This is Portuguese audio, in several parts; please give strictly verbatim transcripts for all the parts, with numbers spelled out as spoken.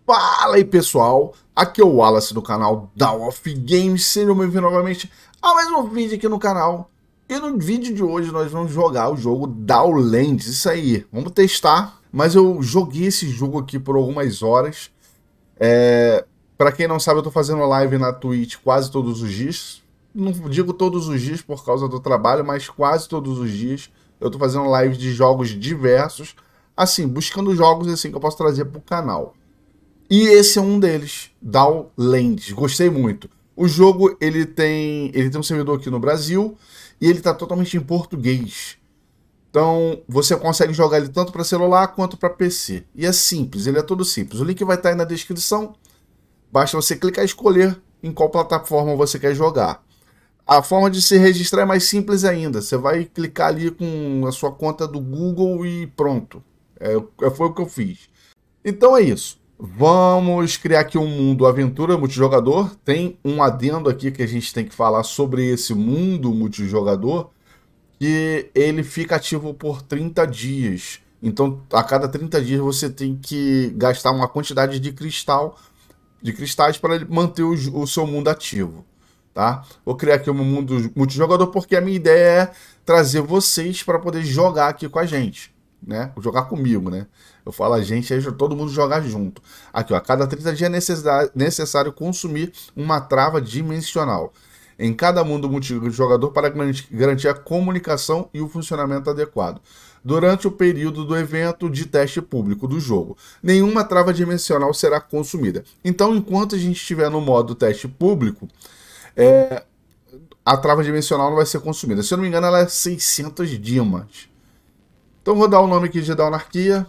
Fala aí pessoal, aqui é o Wallace do canal Dawn of Games, sejam bem-vindos novamente a mais um vídeo aqui no canal. E no vídeo de hoje nós vamos jogar o jogo Downlands, isso aí, vamos testar. Mas eu joguei esse jogo aqui por algumas horas. É... Para quem não sabe, eu tô fazendo live na Twitch quase todos os dias. Não digo todos os dias por causa do trabalho, mas quase todos os dias eu tô fazendo lives de jogos diversos, assim, buscando jogos assim que eu posso trazer pro canal. E esse é um deles, Downlands. Gostei muito. O jogo ele tem, ele tem um servidor aqui no Brasil e ele está totalmente em português. Então você consegue jogar ele tanto para celular quanto para P C. E é simples, ele é todo simples. O link vai estar aí na descrição. Basta você clicar e escolher em qual plataforma você quer jogar. A forma de se registrar é mais simples ainda. Você vai clicar ali com a sua conta do Google e pronto. É, foi o que eu fiz. Então é isso. Vamos criar aqui um mundo aventura multijogador. Tem um adendo aqui que a gente tem que falar sobre esse mundo multijogador, que ele fica ativo por trinta dias. Então, a cada trinta dias você tem que gastar uma quantidade de cristal, de cristais para manter o, o seu mundo ativo, tá? Vou criar aqui um mundo multijogador porque a minha ideia é trazer vocês para poder jogar aqui com a gente, né? Jogar comigo, né? Eu falo a gente, aí todo mundo jogar junto. Aqui, ó, a cada trinta dias é necessário consumir uma trava dimensional em cada mundo multijogador para garantir a comunicação e o funcionamento adequado durante o período do evento de teste público do jogo. Nenhuma trava dimensional será consumida. Então, enquanto a gente estiver no modo teste público, é, a trava dimensional não vai ser consumida. Se eu não me engano, ela é seiscentos dimas. Então, vou dar o nome aqui de Dawnarquia.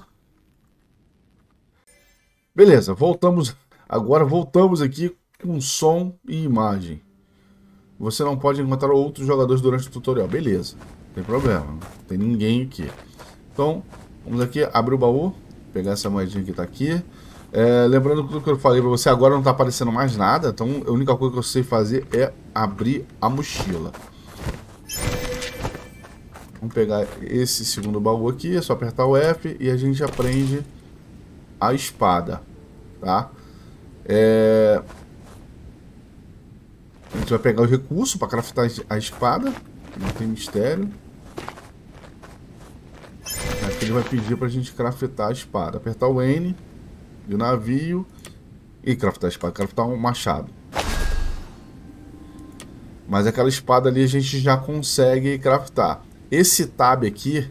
Beleza, voltamos. Agora voltamos aqui com som e imagem. Você não pode encontrar outros jogadores durante o tutorial. Beleza, não tem problema. Não tem ninguém aqui. Então, vamos aqui, abrir o baú. Pegar essa moedinha que tá aqui. É, lembrando tudo que eu falei pra você, agora não tá aparecendo mais nada. Então, a única coisa que eu sei fazer é abrir a mochila. Vamos pegar esse segundo baú aqui, é só apertar o F e a gente aprende a espada, tá? É... A gente vai pegar o recurso para craftar a espada, não tem mistério. Aqui ele vai pedir para a gente craftar a espada. Apertar o N de navio e craftar a espada, craftar um machado. Mas aquela espada ali a gente já consegue craftar. Esse tab aqui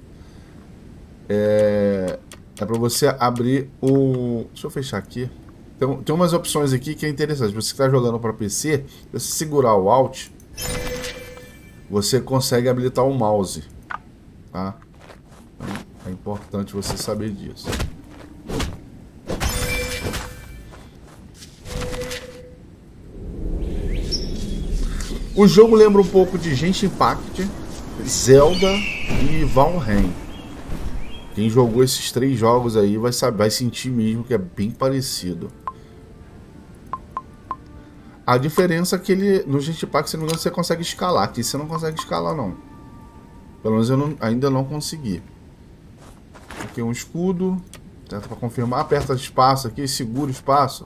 é, é para você abrir o... Deixa eu fechar aqui. Tem, tem umas opções aqui que é interessante. Você está jogando para P C, se você segurar o Alt, você consegue habilitar o mouse. Tá? Então, é importante você saber disso. O jogo lembra um pouco de Genshin Impact, Zelda e Valheim. Quem jogou esses três jogos aí vai saber, vai sentir mesmo que é bem parecido. A diferença é que ele, no Genshin Impact, se não me engano, você consegue escalar. Aqui você não consegue escalar, não. Pelo menos eu não, ainda não consegui. Aqui um escudo. Tenta para confirmar. Aperta espaço aqui, segura o espaço.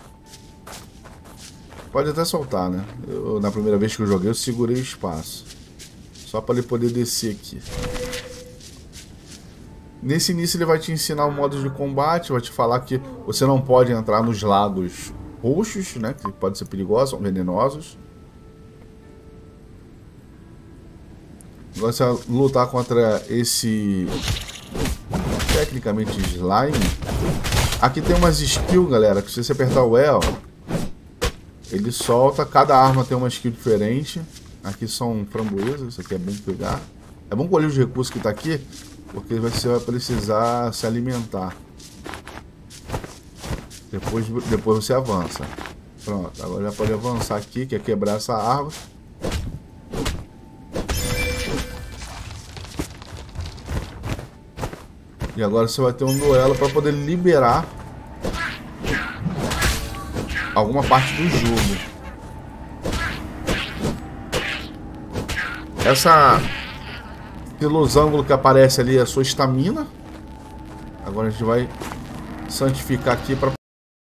Pode até soltar, né? Eu, na primeira vez que eu joguei, eu segurei o espaço. Só para ele poder descer aqui. Nesse início ele vai te ensinar o modo de combate, vai te falar que você não pode entrar nos lagos roxos, né, que podem ser perigosos, são venenosos. Agora você vai lutar contra esse, tecnicamente, slime. Aqui tem umas skills, galera, que se você apertar o E, ó, ele solta, cada arma tem uma skill diferente. Aqui são framboesas, isso aqui é bom pegar. É bom colher os recursos que tá aqui, porque você vai precisar se alimentar. Depois, depois você avança. Pronto, agora já pode avançar aqui, que é quebrar essa árvore. E agora você vai ter um duelo para poder liberar alguma parte do jogo. Essa... Esse losango que aparece ali é a sua estamina. Agora a gente vai santificar aqui para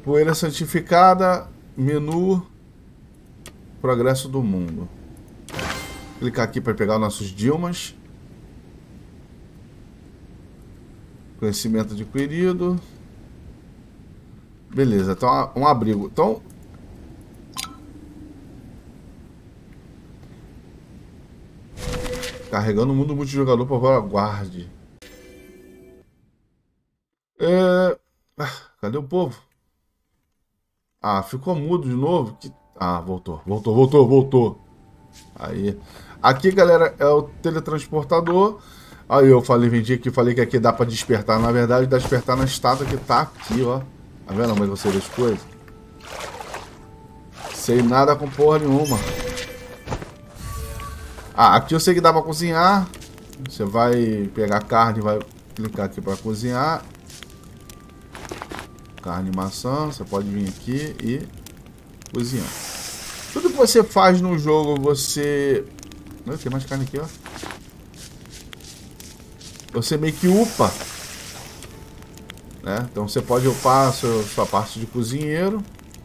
Poeira santificada, menu, progresso do mundo. Clicar aqui para pegar os nossos Dilmas. Conhecimento adquirido. Beleza, então um abrigo. Então, carregando o mundo multijogador para aguarde. É... Ah, cadê o povo? Ah, ficou mudo de novo. Que... Ah, voltou, voltou, voltou, voltou. Aí. Aqui, galera, é o teletransportador. Aí eu falei, vendi aqui, falei que aqui dá pra despertar. Na verdade, dá pra despertar na estátua que tá aqui, ó. Tá vendo como é que você vê as coisas? Sei nada com porra nenhuma. Ah, aqui eu sei que dá pra cozinhar. Você vai pegar a carne, vai clicar aqui pra cozinhar. Carne e maçã. Você pode vir aqui e cozinhar. Tudo que você faz no jogo, você... Não, tem mais carne aqui, ó. Você meio que upa, né? Então você pode upar a sua, sua parte de cozinheiro.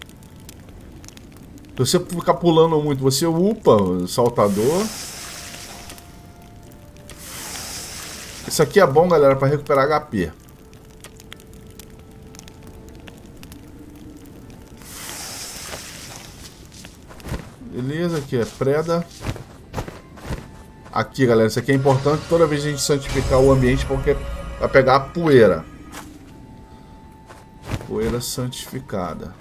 Se você ficar pulando muito, você upa o saltador. Isso aqui é bom, galera, para recuperar H P. Beleza, aqui é preda. Aqui, galera, isso aqui é importante toda vez que a gente santificar o ambiente, porque vai pegar a poeira. Poeira santificada.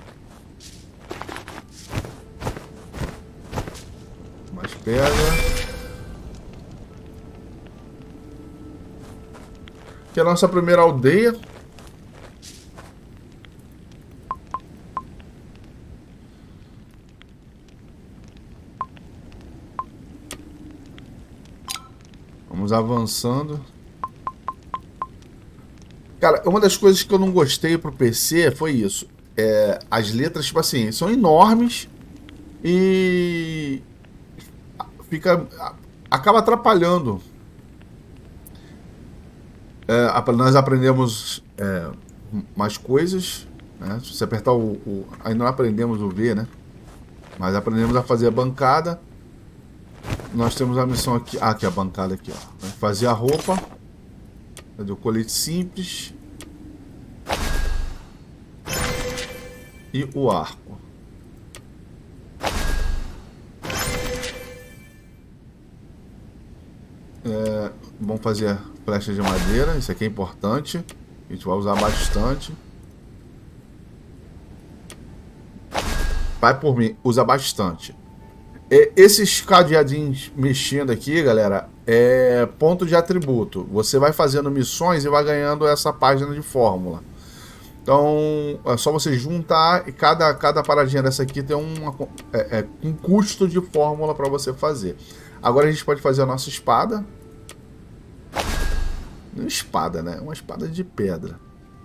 Mais pedra. Aqui é a nossa primeira aldeia. Vamos avançando. Cara, uma das coisas que eu não gostei pro P C foi isso. É, as letras, tipo assim, são enormes e fica, acaba atrapalhando. É, nós aprendemos é, mais coisas, né? Se você apertar o, o... Ainda não aprendemos o V, né? Mas aprendemos a fazer a bancada. Nós temos a missão aqui. Ah, aqui a bancada aqui, ó. Fazer a roupa. Fazer o colete simples. E o arco. É, vamos fazer flecha de madeira. Isso aqui é importante. A gente vai usar bastante. Vai por mim. Usa bastante. Esses cadeadinhos mexendo aqui, galera, é ponto de atributo. Você vai fazendo missões e vai ganhando essa página de fórmula. Então, é só você juntar e cada, cada paradinha dessa aqui tem uma, é, é, um custo de fórmula para você fazer. Agora a gente pode fazer a nossa espada. Não espada, né? Uma espada de pedra.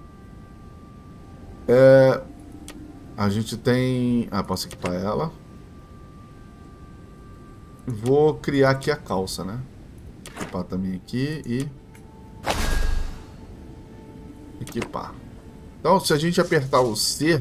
É, a gente tem... Ah, posso equipar ela. Vou criar aqui a calça, né? Equipar também aqui e... equipar. Então, se a gente apertar o C,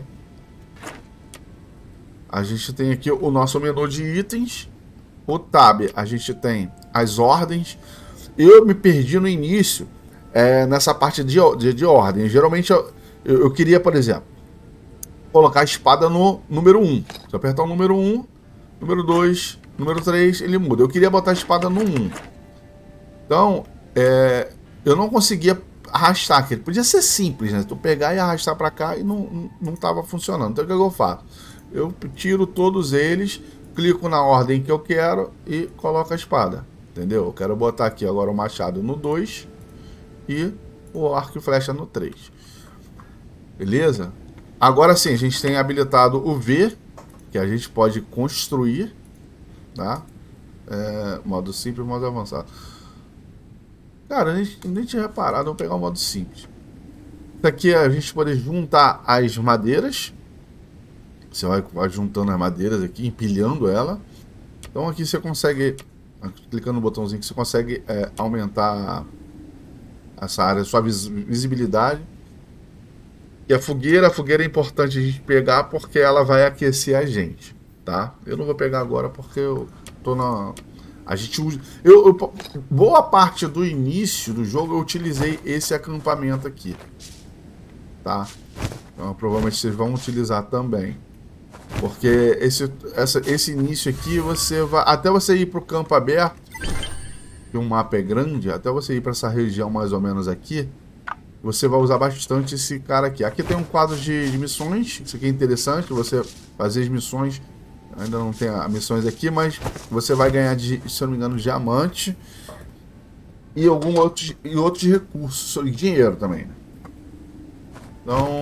a gente tem aqui o nosso menu de itens. O Tab, a gente tem as ordens. Eu me perdi no início é, nessa parte de, de, de ordem. Geralmente eu, eu, eu queria, por exemplo, colocar a espada no número um. Se eu apertar o número um, número dois, número três, ele muda. Eu queria botar a espada no um. Então, é, eu não conseguia arrastar aqui. Podia ser simples, né? Tu pegar e arrastar para cá e não, não tava funcionando. Então, o que eu faço? Eu tiro todos eles, clico na ordem que eu quero e coloco a espada. Entendeu? Eu quero botar aqui agora o machado no dois e o arco e flecha no três. Beleza? Agora sim, a gente tem habilitado o V, que a gente pode construir, tá? É, modo simples, modo avançado. Cara, a gente nem tinha reparado. Vamos pegar o modo simples. Isso aqui é a gente poder juntar as madeiras. Você vai, vai juntando as madeiras aqui, empilhando ela. Então aqui você consegue, clicando no botãozinho, que você consegue é, aumentar essa área, sua visibilidade. E a fogueira, a fogueira é importante a gente pegar porque ela vai aquecer a gente, tá? Eu não vou pegar agora porque eu tô na... A gente usa... Eu, eu, boa parte do início do jogo eu utilizei esse acampamento aqui, tá? Então provavelmente vocês vão utilizar também. Porque esse, essa, esse início aqui, você vai... Até você ir pro campo aberto, que o mapa é grande, até você ir para essa região mais ou menos aqui, você vai usar bastante esse cara aqui. Aqui tem um quadro de, de missões. Isso aqui é interessante, você fazer as missões. Ainda não tem as missões aqui, mas você vai ganhar, de, se eu não me engano, diamante. E algum outros, e outros recursos. E dinheiro também, né? Então,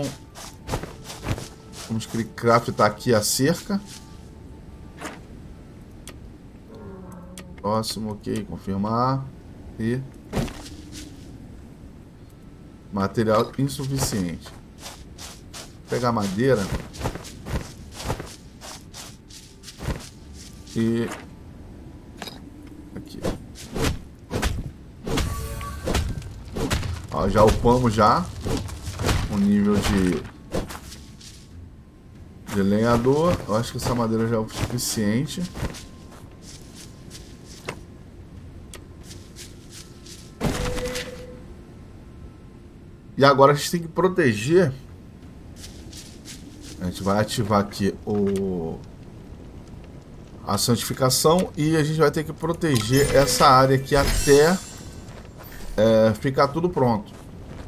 vamos craftar aqui a cerca. Próximo, ok. Confirmar. E... material insuficiente. Vou pegar madeira. E... aqui. Ó, já upamos já. O nível de... de lenhador. Eu acho que essa madeira já é o suficiente. E agora a gente tem que proteger. A gente vai ativar aqui o... a santificação. E a gente vai ter que proteger essa área aqui até é, ficar tudo pronto.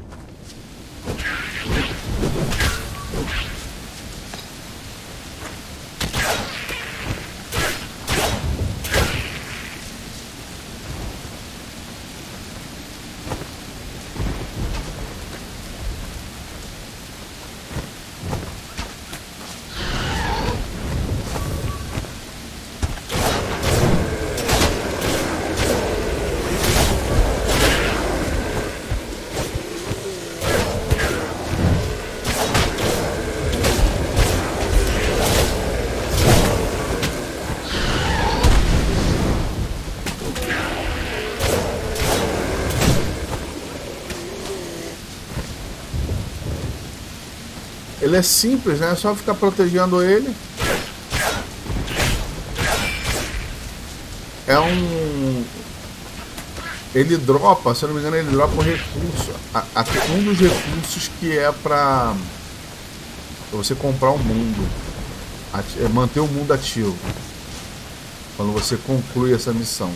Ele é simples, né? É só ficar protegendo ele. É um... ele dropa, se eu não me engano, ele dropa um recurso. Um dos recursos que é pra você comprar o mundo. É manter o mundo ativo. Quando você conclui essa missão.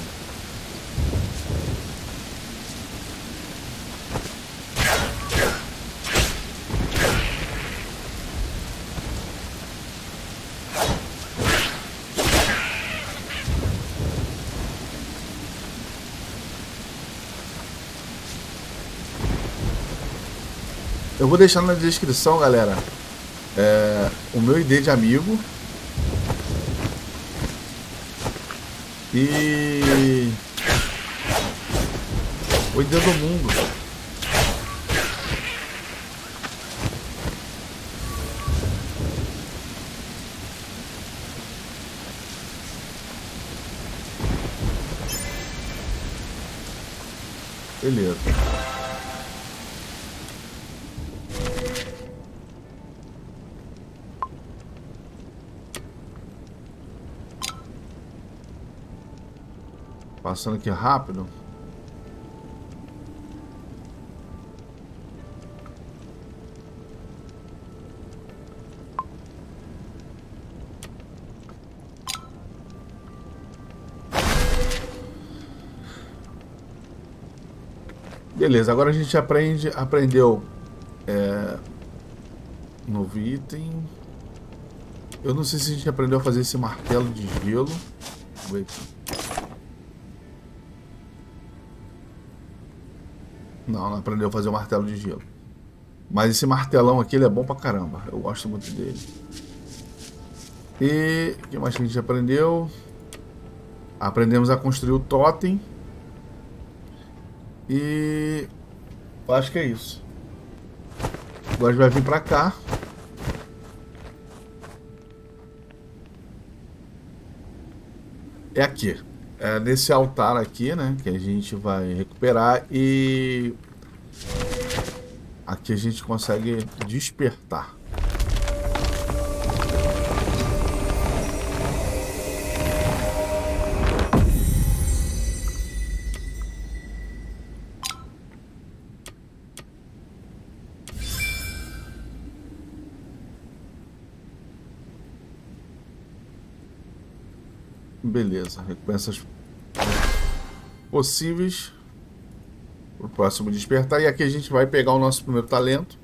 Eu vou deixar na descrição, galera, é, o meu I D de amigo e o I D do mundo. Beleza. Passando aqui rápido. Beleza, agora a gente aprende, aprendeu é, novo item. Eu não sei se a gente aprendeu a fazer esse martelo de gelo. Vamos ver aqui. Não, não aprendeu a fazer o martelo de gelo. Mas esse martelão aqui, ele é bom pra caramba. Eu gosto muito dele. E o que mais que a gente aprendeu? Aprendemos a construir o totem. E acho que é isso. Agora a gente vai vir pra cá. É aqui. É nesse altar aqui, né, que a gente vai recuperar e Aqui a gente consegue despertar. Beleza, recompensas possíveis para o próximo despertar. E aqui a gente vai pegar o nosso primeiro talento,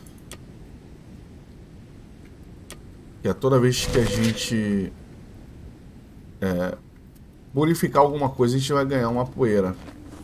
que é toda vez que a gente é, purificar alguma coisa, a gente vai ganhar uma poeira.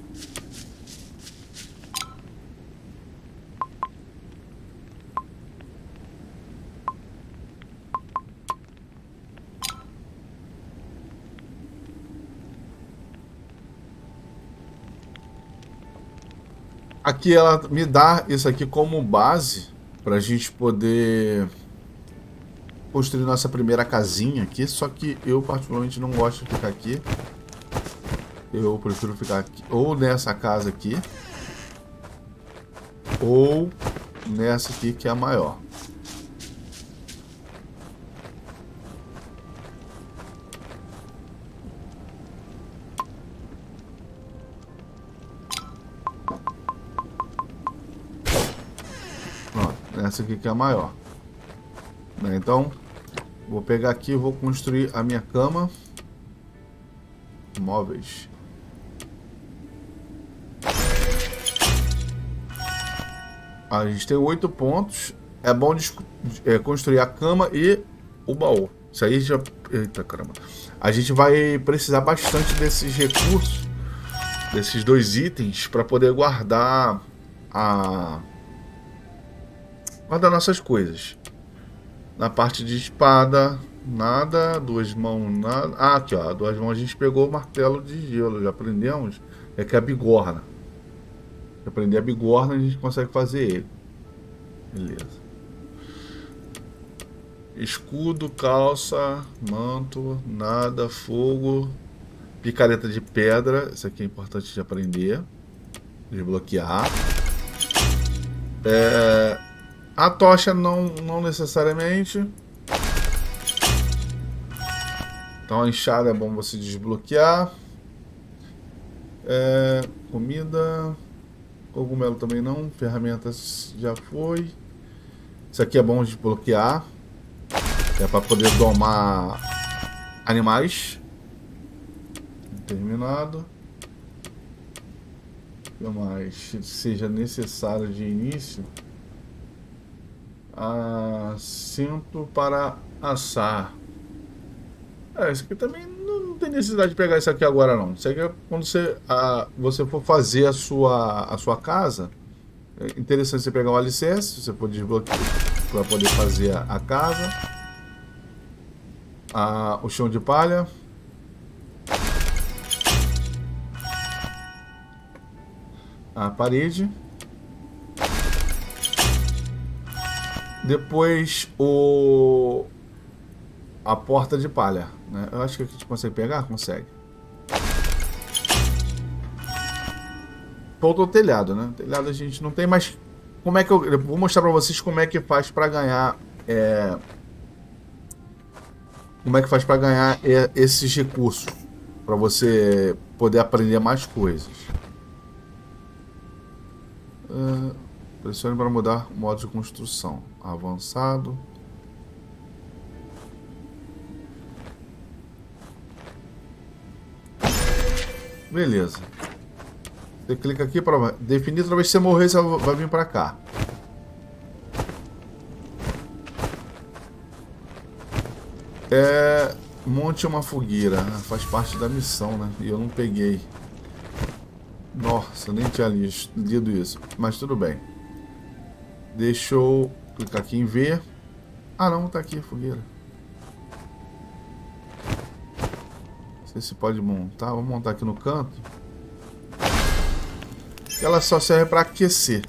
Aqui ela me dá isso aqui como base para a gente poder construir nossa primeira casinha aqui. Só que eu particularmente não gosto de ficar aqui. Eu prefiro ficar aqui, ou nessa casa aqui, ou nessa aqui que é a maior. Essa aqui que é a maior, né? Então vou pegar aqui e vou construir a minha cama. Móveis. A gente tem oito pontos. É bom de, é, construir a cama e o baú. Isso aí já... Eita caramba. A gente vai precisar bastante desses recursos, desses dois itens, para poder guardar a... guardar nossas coisas. Na parte de espada, nada. Duas mãos, nada. Ah, aqui ó, duas mãos a gente pegou o martelo de gelo, já aprendemos. É que é a bigorna. Se aprender a bigorna, a gente consegue fazer ele. Beleza. Escudo, calça, manto, nada, fogo, picareta de pedra. Isso aqui é importante de aprender. Desbloquear. É... A tocha não, não necessariamente. Então a enxada é bom você desbloquear. É, comida. Cogumelo também não. Ferramentas já foi. Isso aqui é bom desbloquear. É para poder domar animais. Terminado. O que mais seja necessário de início. Assento para assar. É, isso aqui também não, não tem necessidade de pegar isso aqui agora não. Isso aqui é quando você, a, você for fazer a sua, a sua casa. É interessante você pegar o alicerce, você pode desbloquear para poder fazer a, a casa. A, o chão de palha. A parede. Depois o a porta de palha, né? Eu acho que a gente consegue pegar, consegue. Faltou o telhado, né? O telhado a gente não tem, mas como é que eu, eu vou mostrar para vocês como é que faz para ganhar é, como é que faz para ganhar é, esses recursos para você poder aprender mais coisas. Uh, pressione para mudar o modo de construção. Avançado. Beleza. Você clica aqui para definir. Toda vez que você morrer, você vai vir para cá. É, monte uma fogueira. Faz parte da missão, né? E eu não peguei. Nossa, nem tinha lido isso. Mas tudo bem. Deixa eu clicar aqui em ver. Ah não, tá aqui a fogueira. Não sei se pode montar. Vou montar aqui no canto. Ela só serve para aquecer.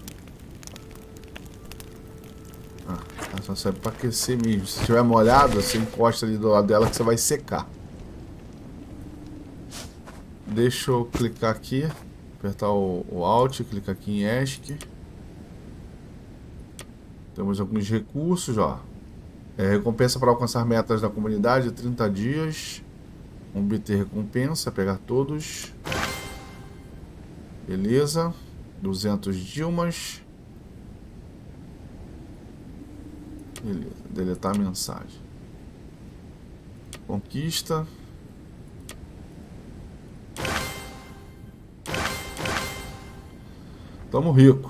Ah, ela só serve para aquecer mesmo. Se estiver molhado, você encosta ali do lado dela que você vai secar. Deixa eu clicar aqui. Apertar o, o Alt, clicar aqui em ESC. Temos alguns recursos, ó. É, recompensa para alcançar metas da comunidade, trinta dias. Obter recompensa, pegar todos. Beleza. duzentos Dilmas. Beleza. Deletar a mensagem. Conquista. Tamo rico.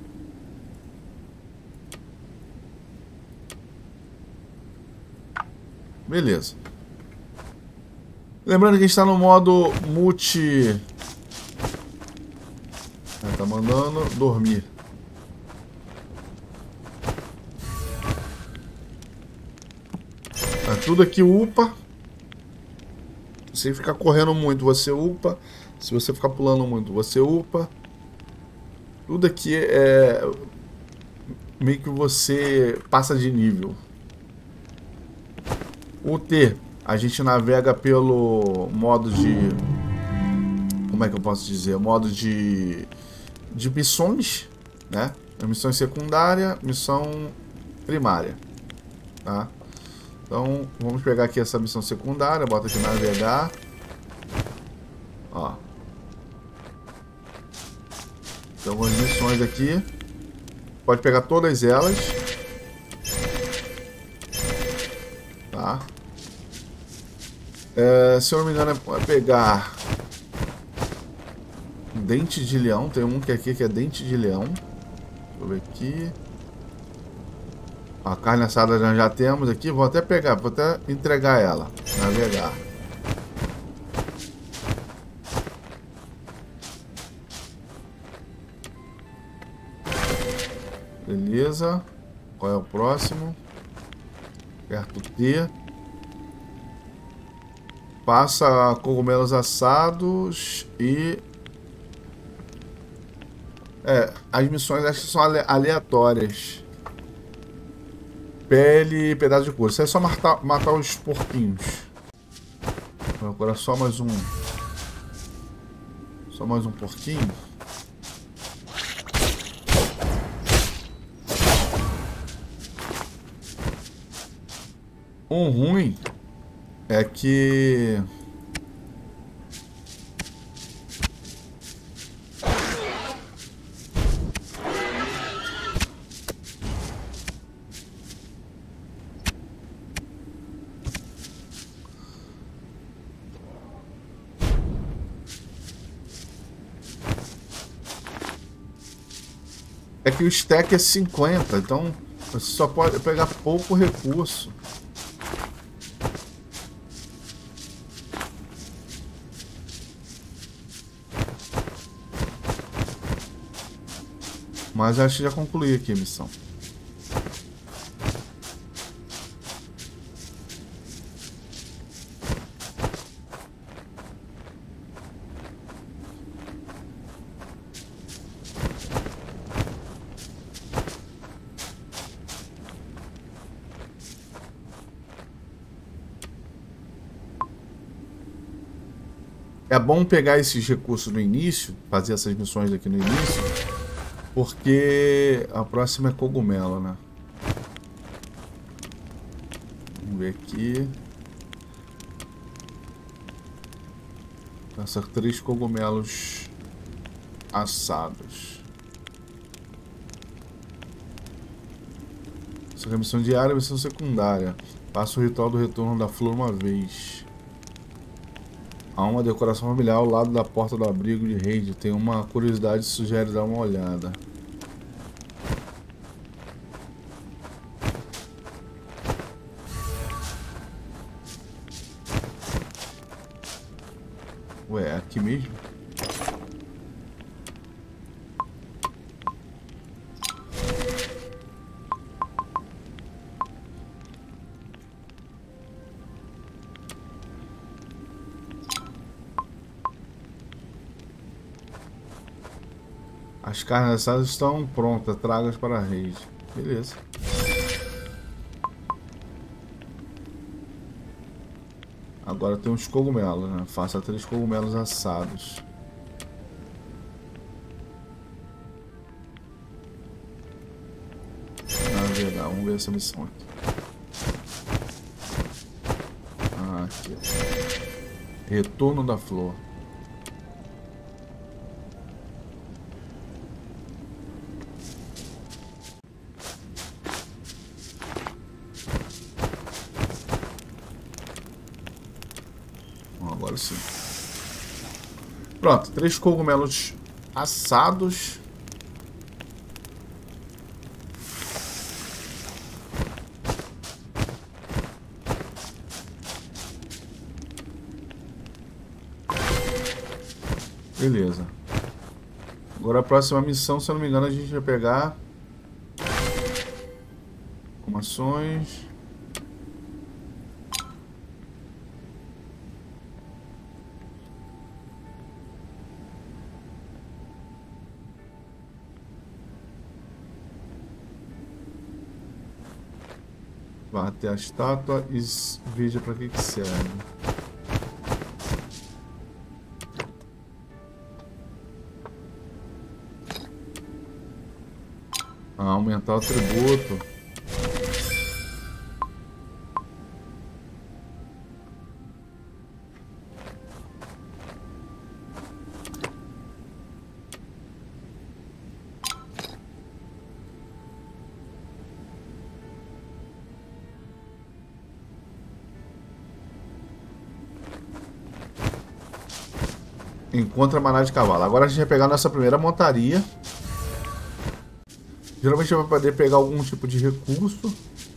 Beleza. Lembrando que a gente está no modo multi... É, tá mandando dormir. Tá tudo aqui upa. Se você ficar correndo muito, você upa. Se você ficar pulando muito, você upa. Tudo aqui é... meio que você passa de nível. O T, a gente navega pelo modo de... Como é que eu posso dizer? Modo de... de missões, né? Missões secundária, missão primária, tá? Então, vamos pegar aqui essa missão secundária, bota aqui navegar. Ó. Tem algumas missões aqui. Pode pegar todas elas. Tá? É, se eu não me engano, é pegar dente de leão. Tem um que é aqui que é dente de leão. Deixa eu ver aqui. A carne assada já, já temos aqui. Vou até pegar, vou até entregar ela. Navegar. Beleza. Qual é o próximo? Aperto T. Passa cogumelos assados e... É, as missões acho que são aleatórias. Pele e pedaço de couro. Isso é só matar, matar os porquinhos. Agora só mais um... Só mais um porquinho. Um ruim é que... É que o stack é cinquenta, então você só pode pegar pouco recurso. Mas acho que já concluí aqui a missão. É bom pegar esses recursos no início, fazer essas missões aqui no início, porque a próxima é cogumelo, né? Vamos ver aqui. Essas três cogumelos assados. Essa é a missão diária e missão secundária. Passa o ritual do retorno da flor uma vez. Há uma decoração familiar ao lado da porta do abrigo de Reid. Tem uma curiosidade que sugere dar uma olhada. Ué, é aqui mesmo? As carnes assadas estão prontas, tragas para a rede. Beleza. Agora tem os cogumelos, né? Faça três cogumelos assados. navegar. Vamos ver essa missão aqui. Ah, aqui. Retorno da flor. Agora sim. Pronto, três cogumelos assados. Beleza. Agora a próxima missão, se eu não me engano, a gente vai pegar informações. Vá até a estátua e veja para que que serve. Ah, aumentar o tributo. Encontra a manada de cavalo. Agora a gente vai pegar nossa primeira montaria. Geralmente vai poder pegar algum tipo de recurso.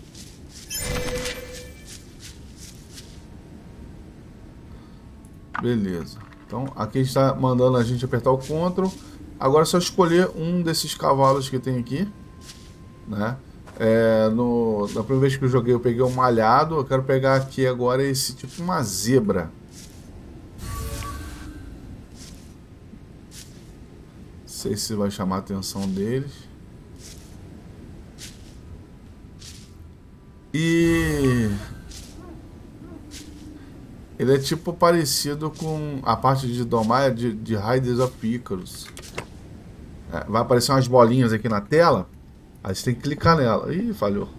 Beleza. Então aqui está mandando a gente apertar o control. Agora é só escolher um desses cavalos que tem aqui, né? É, no, da primeira vez que eu joguei eu peguei um malhado. Eu quero pegar aqui agora esse tipo uma zebra. Não sei se vai chamar a atenção deles. E ele é tipo parecido com a parte de domar de, de Riders of Icarus. É, vai aparecer umas bolinhas aqui na tela. Aí você tem que clicar nela. Ih, falhou.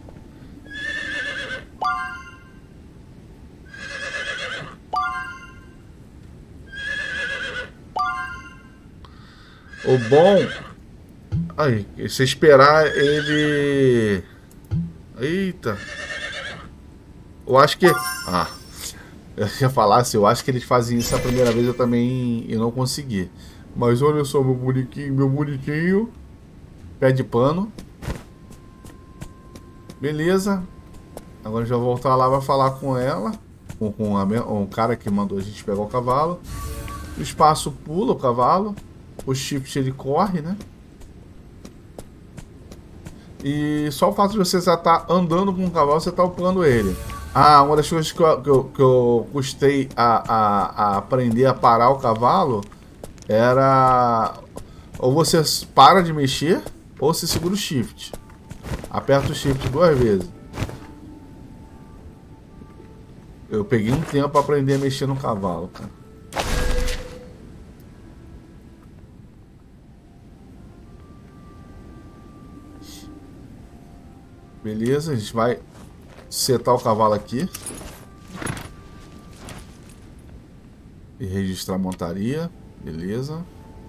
O bom... Aí, você esperar ele... Eita. Eu acho que... Ah. Eu ia falar assim, eu acho que eles fazem isso a primeira vez, eu também eu não consegui. Mas olha só, meu bonitinho, meu bonitinho. Pé de pano. Beleza. Agora já vou voltar lá, vai falar com ela. Com, com a, um cara que mandou a gente pegar o cavalo. O espaço pula o cavalo. O shift ele corre, né? E só o fato de você já estar andando com o cavalo, você está upando ele. Ah, uma das coisas que eu, que eu, que eu custei a, a, a aprender a parar o cavalo era... Ou você para de mexer, ou você segura o shift. Aperta o shift duas vezes. Eu peguei um tempo para aprender a mexer no cavalo, cara. Beleza, a gente vai setar o cavalo aqui. E registrar a montaria. Beleza.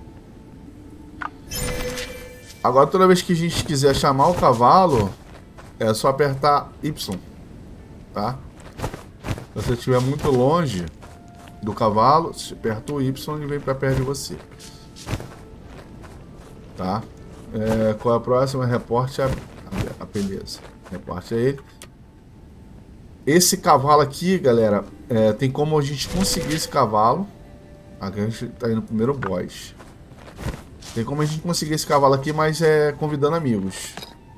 Agora toda vez que a gente quiser chamar o cavalo, é só apertar Y. Tá? Se você estiver muito longe do cavalo, você aperta o Y e vem para perto de você. Tá? É, qual é a próxima? Reporte a, a, a beleza. Reporte a ele. Esse cavalo aqui, galera, é, tem como a gente conseguir esse cavalo. Aqui a gente tá indo no primeiro boss. Tem como a gente conseguir esse cavalo aqui, mas é convidando amigos.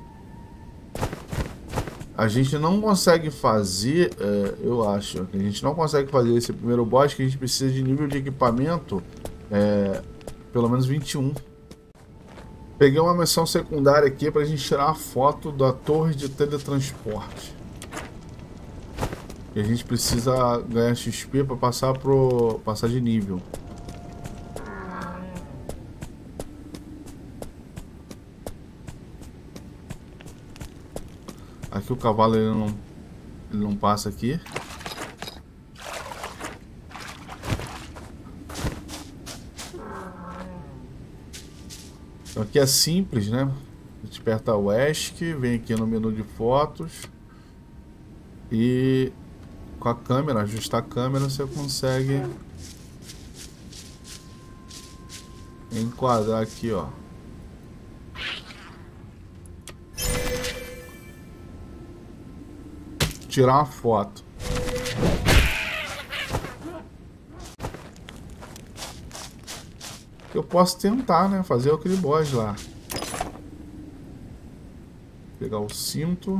A gente não consegue fazer, é, eu acho, que a gente não consegue fazer esse primeiro boss, que a gente precisa de nível de equipamento, é, pelo menos vinte e um. Peguei uma missão secundária aqui pra gente tirar a foto da torre de teletransporte. E a gente precisa ganhar X P para passar pro passar de nível. Aqui o cavalo ele não, ele não passa aqui. Então aqui é simples, né? A gente aperta o ESC, vem aqui no menu de fotos e com a câmera, ajustar a câmera, você consegue enquadrar aqui, ó. Tirar uma foto. Eu posso tentar, né? Fazer aquele boss lá. Pegar o cinto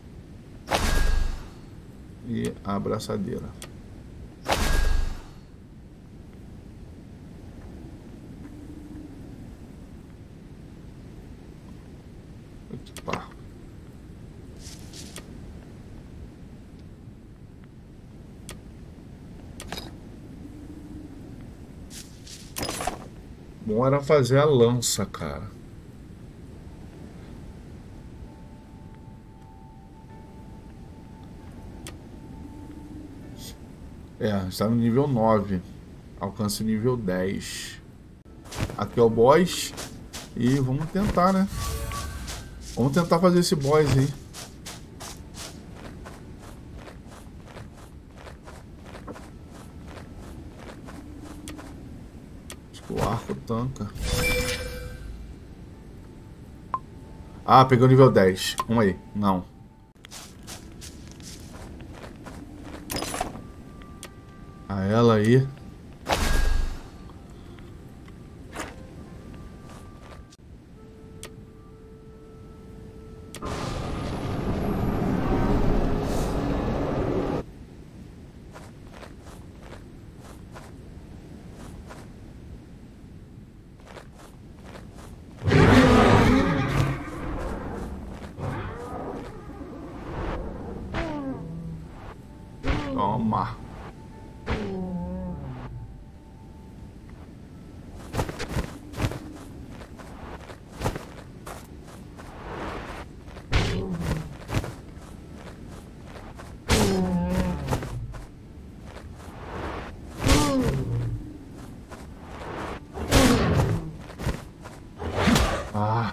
e a abraçadeira. Equipar. Bom era fazer a lança, cara. É, está no nível nove. Alcance o nível dez. Aqui é o boss. E vamos tentar, né? Vamos tentar fazer esse boss aí. Acho que o arco tanca. Ah, pegou o nível dez. Vamos aí. Não. A ela aí. Toma. Ah.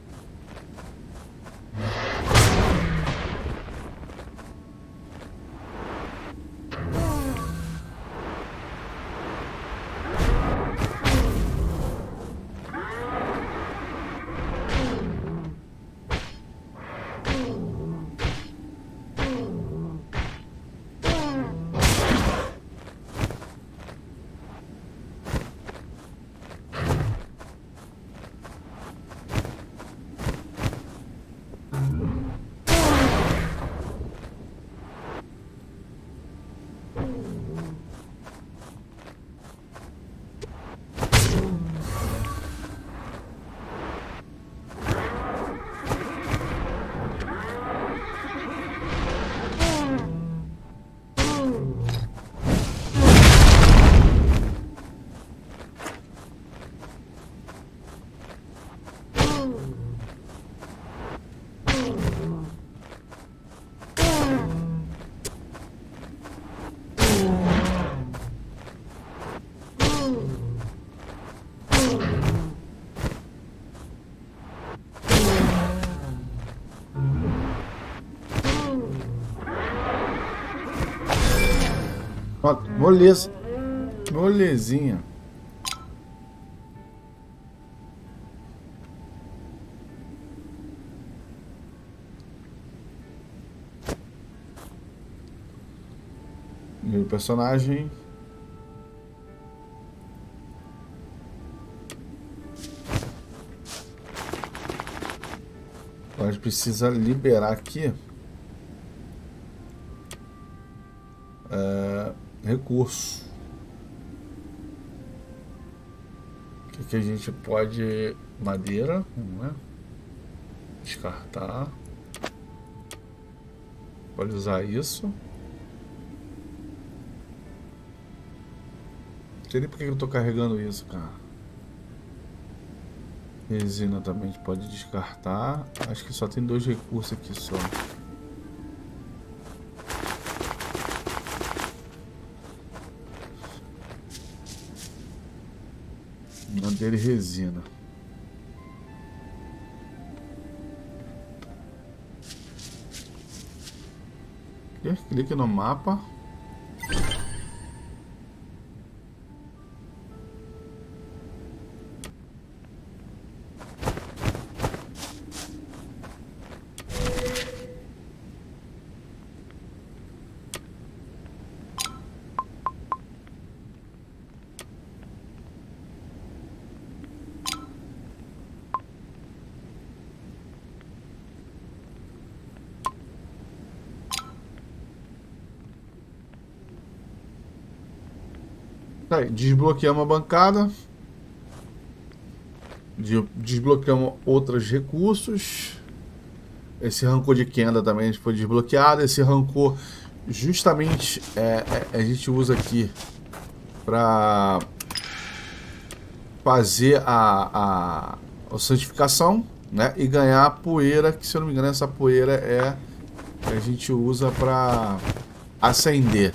Moleza. Molezinha. Meu personagem. Agora a gente precisa liberar aqui. É, recurso. O que, que a gente pode... Madeira, não é? Descartar. Pode usar isso. Não sei nem por que eu tô carregando isso, cara. Resina também a gente pode descartar. Acho que só tem dois recursos aqui só. Madeira e resina. Clique no mapa. Aí, desbloqueamos a bancada. Desbloqueamos outros recursos. Esse rancor de Kenda também foi desbloqueado. Esse rancor justamente é, é, a gente usa aqui para fazer a, a, a santificação, né? E ganhar a poeira, que se eu não me engano essa poeira é que a gente usa para acender.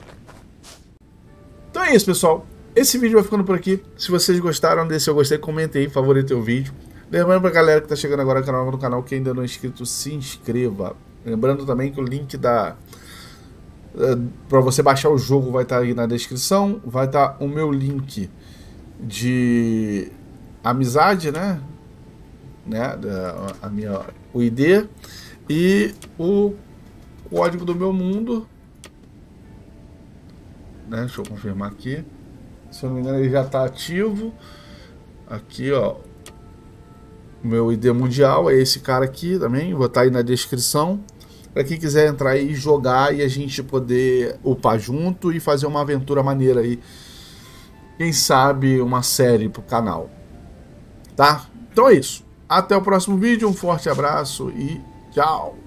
Então é isso, pessoal. Esse vídeo vai ficando por aqui. Se vocês gostaram desse eu gostei, comentem aí, favorite o vídeo. Lembrando pra galera que tá chegando agora no canal, no canal que ainda não é inscrito, se inscreva. Lembrando também que o link da para você baixar o jogo vai estar aí na descrição. Vai estar o meu link de amizade, né? né? A minha, o I D e o código do meu mundo. Né? Deixa eu confirmar aqui. Se eu não me engano, ele já está ativo. Aqui, ó. O meu I D mundial é esse cara aqui também. Vou estar aí na descrição. Para quem quiser entrar aí e jogar e a gente poder upar junto e fazer uma aventura maneira aí. Quem sabe uma série pro canal. Tá? Então é isso. Até o próximo vídeo. Um forte abraço e tchau.